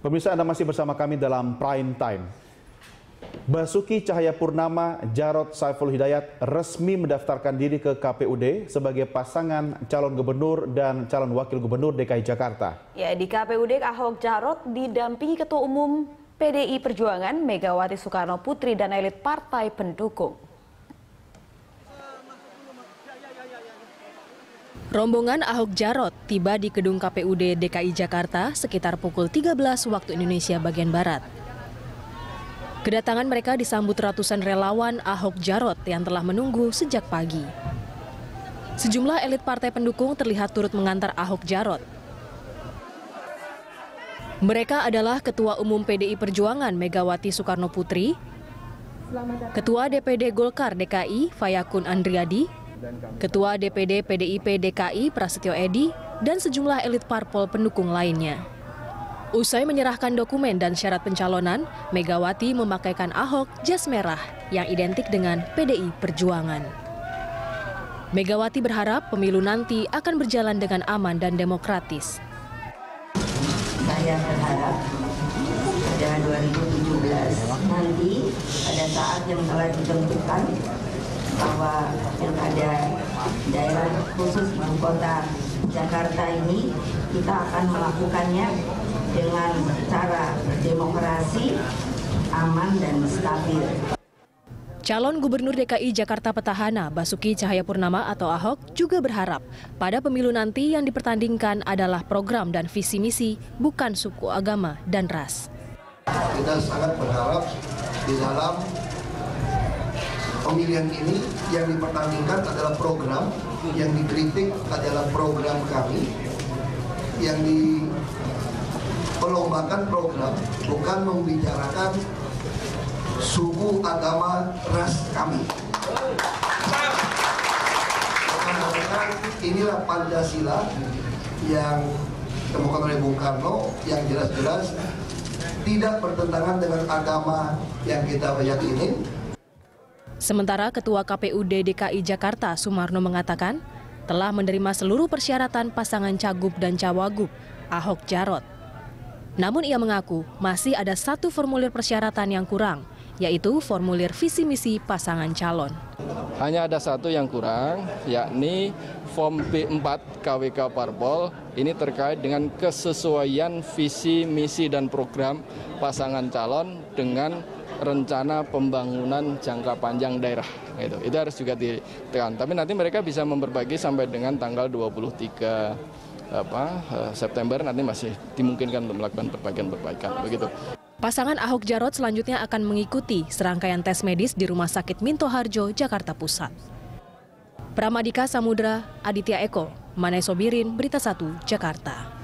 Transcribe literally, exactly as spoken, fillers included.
Pemirsa, Anda masih bersama kami dalam Prime Time. Basuki Cahayapurnama, Jarod Saiful Hidayat resmi mendaftarkan diri ke K P U D sebagai pasangan calon gubernur dan calon wakil gubernur D K I Jakarta. Ya, di K P U D Ahok Jarod didampingi Ketua Umum P D I Perjuangan Megawati Soekarno Putri dan elit partai pendukung. Rombongan Ahok Jarod tiba di gedung K P U D D K I Jakarta sekitar pukul tiga belas waktu Indonesia bagian Barat. Kedatangan mereka disambut ratusan relawan Ahok Jarod yang telah menunggu sejak pagi. Sejumlah elit partai pendukung terlihat turut mengantar Ahok Jarod. Mereka adalah Ketua Umum P D I Perjuangan Megawati Soekarno Putri, Ketua D P D Golkar D K I Fayakun Andriadi, Ketua D P D P D I P D K I Prasetyo Edy, dan sejumlah elit parpol pendukung lainnya. Usai menyerahkan dokumen dan syarat pencalonan, Megawati memakaikan Ahok jas merah yang identik dengan P D I Perjuangan. Megawati berharap pemilu nanti akan berjalan dengan aman dan demokratis. Saya berharap pada dua ribu tujuh belas nanti pada saat yang telah ditentukan bahwa pilkada daerah khusus ibu kota Jakarta ini kita akan melakukannya dengan cara demokrasi, aman dan stabil. Calon Gubernur D K I Jakarta petahana Basuki Cahayapurnama atau Ahok juga berharap pada pemilu nanti yang dipertandingkan adalah program dan visi misi, bukan suku, agama, dan ras. Kita sangat berharap di dalam pemilihan ini yang dipertandingkan adalah program, yang dikritik adalah program kami, yang diperlombakan program, bukan membicarakan suku, agama, ras kami. Karena inilah Pancasila yang ditemukan oleh Bung Karno, yang jelas-jelas tidak bertentangan dengan agama yang kita yakini. Sementara Ketua K P U D D K I Jakarta Sumarno mengatakan telah menerima seluruh persyaratan pasangan Cagup dan Cawagup Ahok Jarod. Namun ia mengaku masih ada satu formulir persyaratan yang kurang, yaitu formulir visi misi pasangan calon. Hanya ada satu yang kurang, yakni form B empat K W K Parpol. Ini terkait dengan kesesuaian visi misi dan program pasangan calon dengan rencana pembangunan jangka panjang daerah. Itu, itu harus juga ditekan. Tapi nanti mereka bisa memperbagi sampai dengan tanggal dua puluh tiga apa, September nanti masih dimungkinkan untuk melakukan perbaikan-perbaikan. Begitu. Pasangan Ahok Jarod selanjutnya akan mengikuti serangkaian tes medis di Rumah Sakit Minto Harjo, Jakarta Pusat. Pramadika Samudra, Aditya Eko, Manai Sobirin, Berita Satu, Jakarta.